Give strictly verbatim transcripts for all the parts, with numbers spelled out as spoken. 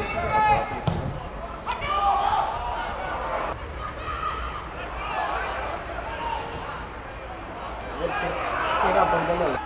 Era bordelul.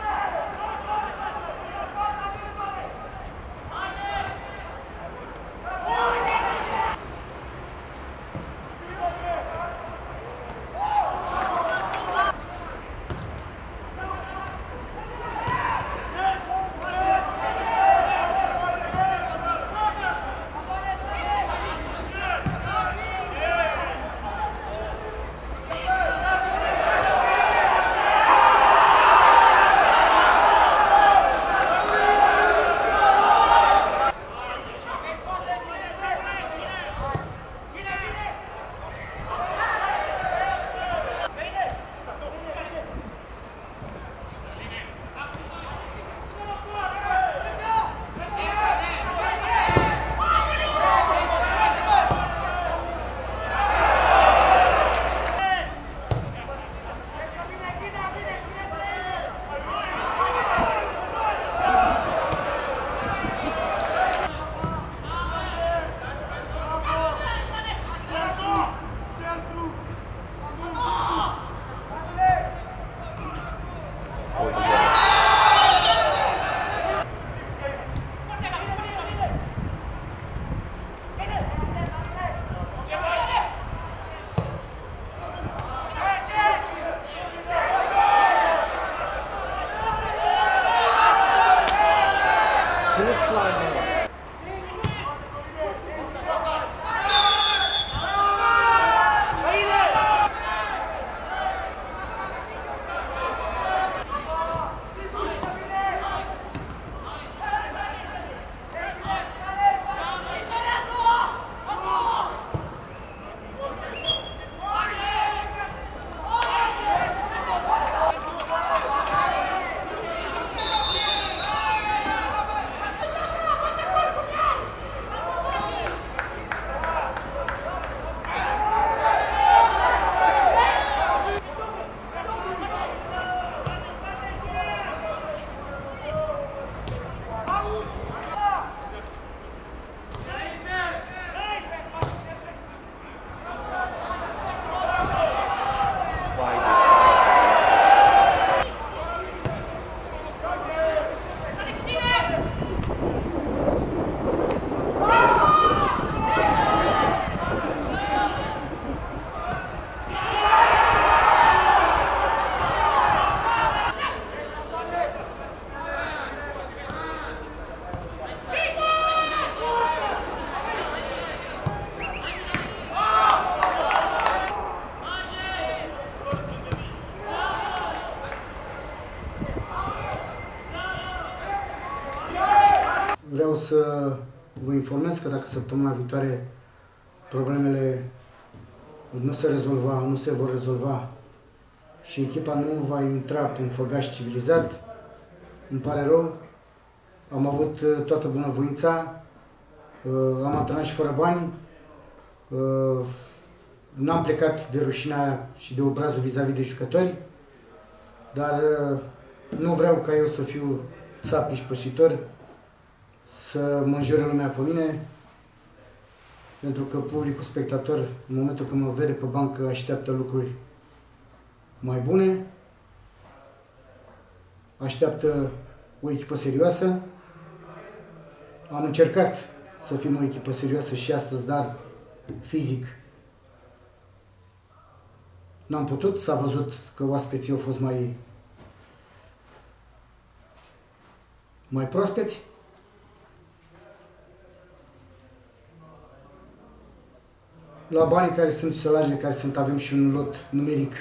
Ținut clar, mă. Vreau să vă informez că dacă săptămâna viitoare problemele nu se rezolva, nu se vor rezolva și echipa nu va intra pe un făgaș civilizat, îmi pare rău, am avut toată bunăvoința, am antrenat și fără bani, n-am plecat de rușinea și de obrazul vis-a-vis de jucători, dar nu vreau ca eu să fiu țapiș pășitor, să mă înjure lumea pe mine, pentru că publicul spectator, în momentul când mă vede pe bancă, așteaptă lucruri mai bune, așteaptă o echipă serioasă. Am încercat să fim o echipă serioasă și astăzi, dar fizic n-am putut. S-a văzut că oaspeții au fost mai, mai proaspeți. La banii care sunt și salariile care sunt, avem și un lot numeric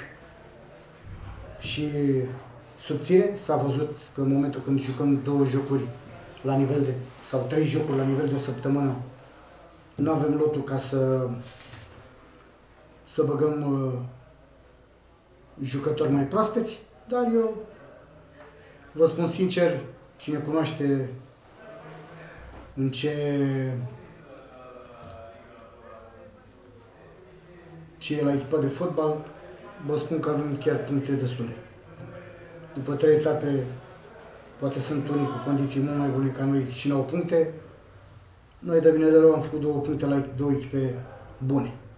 și subțire. S-a văzut că în momentul când jucăm două jocuri la nivel de, sau trei jocuri la nivel de o săptămână, nu avem lotul ca să, să băgăm uh, jucători mai proaspeți, dar eu vă spun sincer, cine cunoaște în ce ce e la echipa de fotbal, vă spun că avem chiar puncte destule. După trei etape, poate sunt unii cu condiții mult mai bune ca noi și n-au puncte, Noi de bine de rău am făcut două puncte la două echipe bune.